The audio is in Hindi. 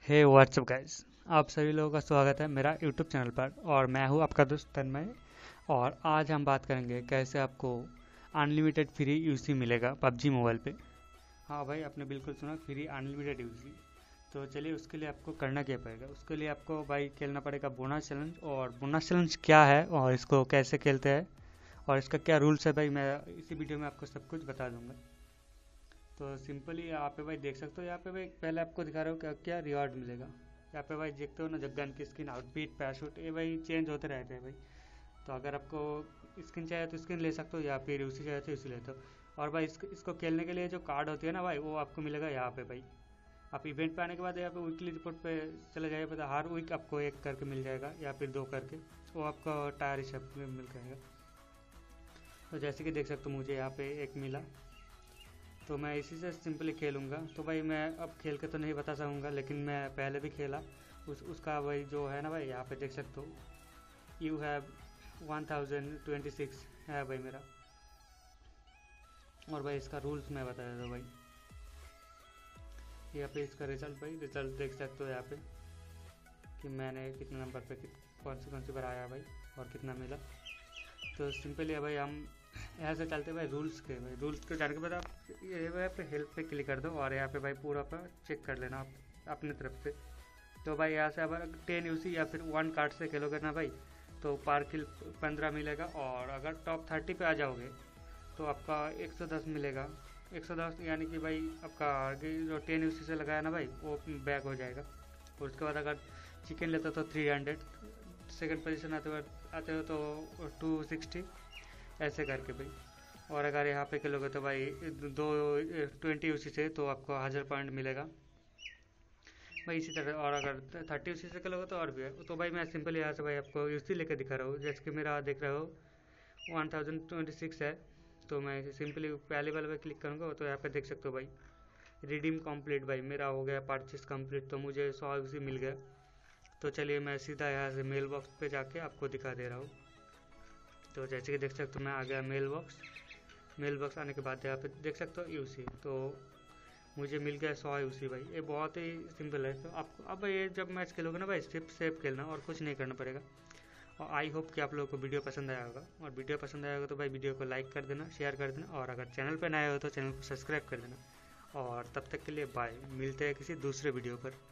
हे व्हाट्सअप गाइस। आप सभी लोगों का स्वागत है मेरा यूट्यूब चैनल पर और मैं हूं आपका दोस्त तन्मय। और आज हम बात करेंगे कैसे आपको अनलिमिटेड फ्री यूसी मिलेगा पबजी मोबाइल पे। हाँ भाई, आपने बिल्कुल सुना, फ्री अनलिमिटेड यूसी। तो चलिए, उसके लिए आपको करना क्या पड़ेगा। उसके लिए आपको भाई खेलना पड़ेगा बोनस चैलेंज। और बोनस चैलेंज क्या है और इसको कैसे खेलते हैं और इसका क्या रूल्स है भाई, मैं इसी वीडियो में आपको सब कुछ बता दूंगा। तो सिंपली यहाँ पे भाई देख सकते हो, यहाँ पे भाई पहले आपको दिखा रहा हूँ क्या क्या रिवॉर्ड मिलेगा। यहाँ पे भाई देखते हो ना, जब गन की स्किन, आउटफिट, पैराशूट, ये भाई चेंज होते रहते हैं भाई। तो अगर आपको स्किन चाहिए तो स्किन ले सकते हो या फिर उसी चाहिए तो उसी लेते हो। और भाई इसको खेलने के लिए जो कार्ड होती है ना भाई, वो आपको मिलेगा यहाँ पे भाई। आप इवेंट पे आने के बाद यहाँ पे वीकली रिपोर्ट पे चले जाइए, पता हर वीक आपको एक करके मिल जाएगा या फिर दो करके। वो आपका टायर हिसाब में मिल जाएगा। तो जैसे कि देख सकते हो, मुझे यहाँ पे एक मिला, तो मैं इसी से सिंपली खेलूँगा। तो भाई मैं अब खेल के तो नहीं बता सकूँगा, लेकिन मैं पहले भी खेला उसका भाई जो है ना भाई, यहाँ पे देख सकते हो, यू हैव 1026 है भाई मेरा। और भाई इसका रूल्स मैं बता देता हूँ भाई। यहाँ पे इसका रिजल्ट भाई, रिजल्ट देख सकते हो यहाँ पे कि मैंने कितने नंबर पे कौन सी बार आया भाई और कितना मिला। तो सिंपली है भाई, हम यहाँ से चलते भाई रूल्स के। भाई रूल्स के जाने के बाद आप ये यहाँ पे हेल्प पे क्लिक कर दो और यहाँ पे भाई पूरा पर चेक कर लेना आप अपनी तरफ से। तो भाई यहाँ से अगर 10 यूसी या फिर 1 कार्ड से खेलोगे ना भाई, तो पर किल 15 मिलेगा। और अगर टॉप 30 पे आ जाओगे तो आपका 110 मिलेगा। 110 यानी कि भाई आपका आगे जो 10 यूसी से लगाया ना भाई, वो बैक हो जाएगा। और उसके बाद अगर चिकन लेते हो तो 300, सेकंड पोजीशन आते हो तो 260, ऐसे करके भाई। और अगर यहाँ पे खेलोगे तो भाई दो 20 उसी से तो आपको 1000 पॉइंट मिलेगा भाई, इसी तरह। और अगर 30 उसी से खेलोगे तो और भी है। तो भाई मैं सिंपल यहाँ से भाई आपको उसी लेके दिखा रहा हूँ, जैसे कि मेरा देख रहे हो 1026 है। तो मैं सिंपली पहले वाले पे क्लिक करूँगा तो यहाँ पे देख सकते हो भाई, रिडीम कंप्लीट भाई मेरा हो गया, परचेस कंप्लीट। तो मुझे 100 उसी मिल गया। तो चलिए मैं सीधा यहाँ से मेल बॉक्स पे जाके आपको दिखा दे रहा हूँ। तो जैसे कि देख सकते हो, मैं आ गया मेल बॉक्स। मेल बॉक्स आने के बाद यहाँ पे देख सकते हो यूसी, तो मुझे मिल गया 100 यूसी भाई। ये बहुत ही सिंपल है। तो आपको अब ये जब मैच खेलोगे ना भाई, सिर्फ सेव खेलना और कुछ नहीं करना पड़ेगा। और आई होप कि आप लोगों को वीडियो पसंद आया होगा। और वीडियो पसंद आया होगा तो भाई वीडियो को लाइक कर देना, शेयर कर देना, और अगर चैनल पर नए हो तो चैनल को सब्सक्राइब कर देना। और तब तक के लिए बाय, मिलते हैं किसी दूसरे वीडियो पर।